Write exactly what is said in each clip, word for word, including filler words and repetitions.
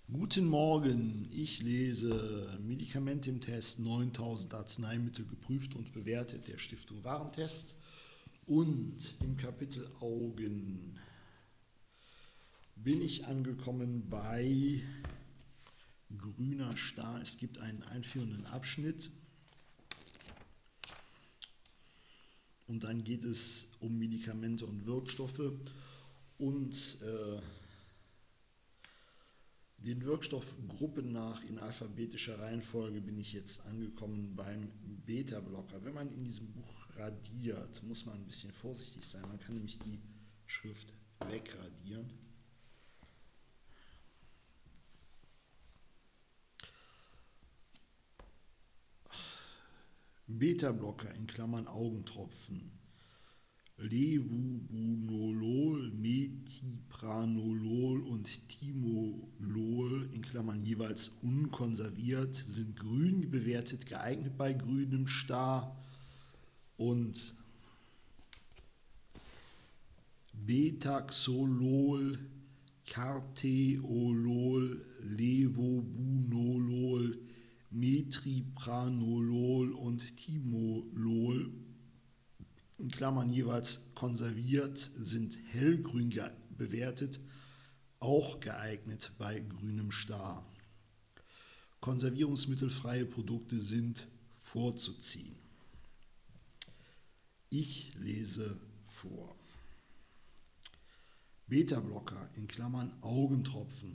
Guten Morgen, ich lese Medikamente im Test, neuntausend Arzneimittel geprüft und bewertet der Stiftung Warentest. Und im Kapitel Augen bin ich angekommen bei grüner Star. Es gibt einen einführenden Abschnitt und dann geht es um Medikamente und Wirkstoffe und äh, den Wirkstoffgruppen nach in alphabetischer Reihenfolge bin ich jetzt angekommen beim Beta-Blocker. Wenn man in diesem Buch radiert, muss man ein bisschen vorsichtig sein. Man kann nämlich die Schrift wegradieren. Beta-Blocker in Klammern Augentropfen. Levubunolol, Metipranolol und Timolol in Klammern jeweils unkonserviert sind grün bewertet, geeignet bei grünem Star. Und Betaxolol, Carteolol, Levobunolol, Metipranolol und Timolol in Klammern jeweils konserviert, sind hellgrün bewertet, auch geeignet bei grünem Star. Konservierungsmittelfreie Produkte sind vorzuziehen. Ich lese vor. Beta-Blocker in Klammern Augentropfen.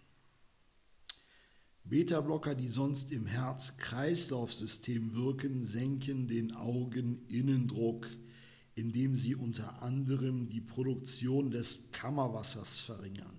Beta-Blocker, die sonst im Herz-Kreislauf-System wirken, senken den Augeninnendruck, indem sie unter anderem die Produktion des Kammerwassers verringern.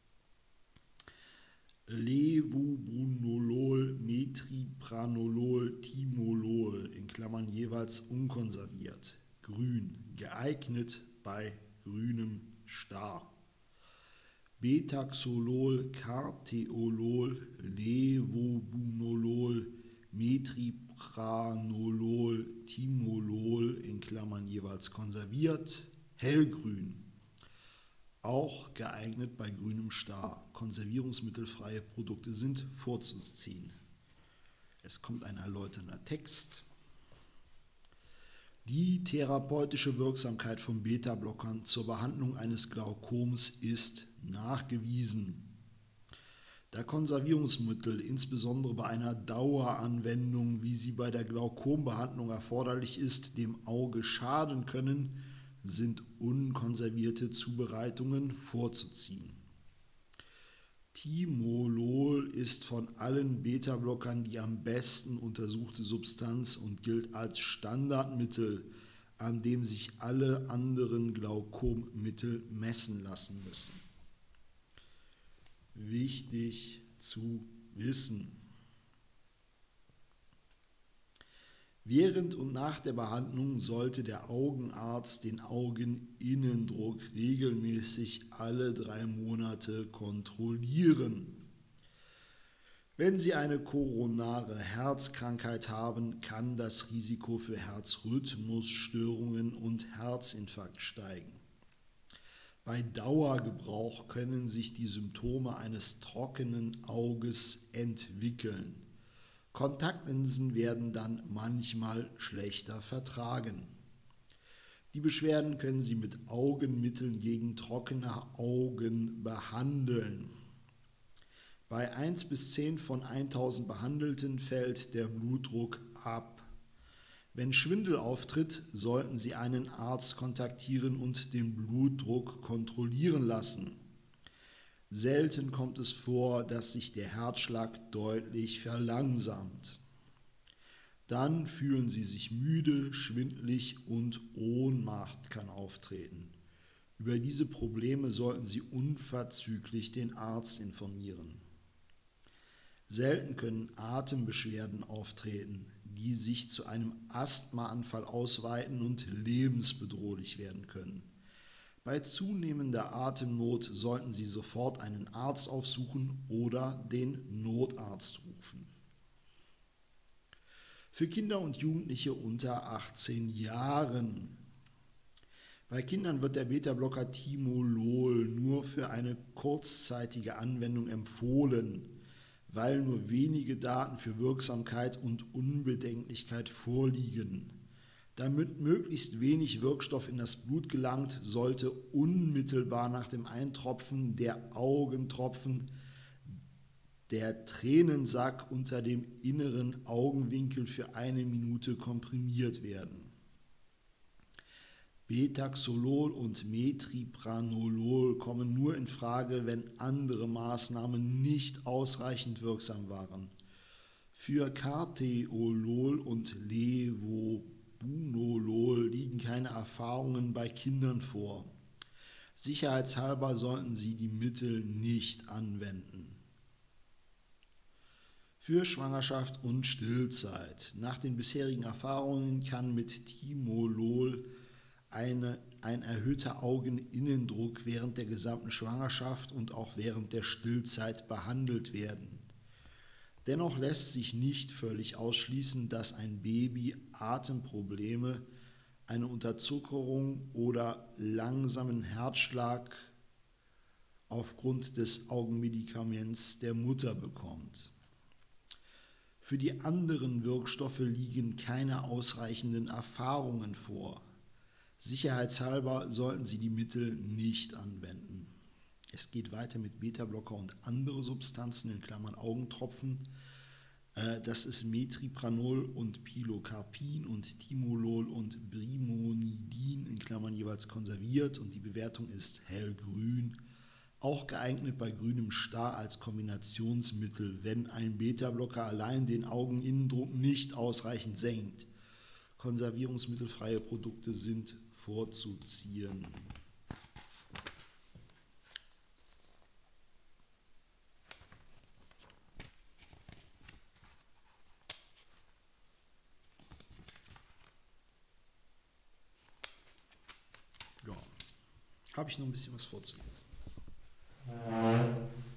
Levobunolol, Metipranolol, Timolol in Klammern jeweils unkonserviert, grün, geeignet bei grünem Star. Betaxolol, Carteolol, Levobunolol, Metipranolol, Timolol in Klammern jeweils konserviert, hellgrün, auch geeignet bei grünem Star. Konservierungsmittelfreie Produkte sind vorzuziehen. Es kommt ein erläuternder Text. Die therapeutische Wirksamkeit von Beta-Blockern zur Behandlung eines Glaukoms ist nachgewiesen. Da Konservierungsmittel insbesondere bei einer Daueranwendung, wie sie bei der Glaukombehandlung erforderlich ist, dem Auge schaden können, sind unkonservierte Zubereitungen vorzuziehen. Timolol ist von allen Beta-Blockern die am besten untersuchte Substanz und gilt als Standardmittel, an dem sich alle anderen Glaukommittel messen lassen müssen. Wichtig zu wissen. Während und nach der Behandlung sollte der Augenarzt den Augeninnendruck regelmäßig alle drei Monate kontrollieren. Wenn Sie eine koronare Herzkrankheit haben, kann das Risiko für Herzrhythmusstörungen und Herzinfarkt steigen. Bei Dauergebrauch können sich die Symptome eines trockenen Auges entwickeln. Kontaktlinsen werden dann manchmal schlechter vertragen. Die Beschwerden können Sie mit Augenmitteln gegen trockene Augen behandeln. Bei eins bis zehn von tausend Behandelten fällt der Blutdruck ab. Wenn Schwindel auftritt, sollten Sie einen Arzt kontaktieren und den Blutdruck kontrollieren lassen. Selten kommt es vor, dass sich der Herzschlag deutlich verlangsamt. Dann fühlen Sie sich müde, schwindelig und Ohnmacht kann auftreten. Über diese Probleme sollten Sie unverzüglich den Arzt informieren. Selten können Atembeschwerden auftreten, die sich zu einem Asthmaanfall ausweiten und lebensbedrohlich werden können. Bei zunehmender Atemnot sollten Sie sofort einen Arzt aufsuchen oder den Notarzt rufen. Für Kinder und Jugendliche unter achtzehn Jahren. Bei Kindern wird der Beta-Blocker Timolol nur für eine kurzzeitige Anwendung empfohlen, weil nur wenige Daten für Wirksamkeit und Unbedenklichkeit vorliegen. Damit möglichst wenig Wirkstoff in das Blut gelangt, sollte unmittelbar nach dem Eintropfen der Augentropfen der Tränensack unter dem inneren Augenwinkel für eine Minute komprimiert werden. Betaxolol und Metopranool kommen nur in Frage, wenn andere Maßnahmen nicht ausreichend wirksam waren. Für Carteolol und Levobunolol liegen keine Erfahrungen bei Kindern vor. Sicherheitshalber sollten Sie die Mittel nicht anwenden. Für Schwangerschaft und Stillzeit. Nach den bisherigen Erfahrungen kann mit Timolol eine, ein erhöhter Augeninnendruck während der gesamten Schwangerschaft und auch während der Stillzeit behandelt werden. Dennoch lässt sich nicht völlig ausschließen, dass ein Baby Atemprobleme, eine Unterzuckerung oder langsamen Herzschlag aufgrund des Augenmedikaments der Mutter bekommt. Für die anderen Wirkstoffe liegen keine ausreichenden Erfahrungen vor. Sicherheitshalber sollten Sie die Mittel nicht anwenden. Es geht weiter mit Beta-Blocker und andere Substanzen, in Klammern Augentropfen. Das ist Metopranool und Pilocarpin und Timolol und Brimonidin, in Klammern jeweils konserviert, und die Bewertung ist hellgrün. Auch geeignet bei grünem Star als Kombinationsmittel, wenn ein Beta-Blocker allein den Augeninnendruck nicht ausreichend senkt. Konservierungsmittelfreie Produkte sind vorzuziehen. Ja, habe ich noch ein bisschen was vorzulesen.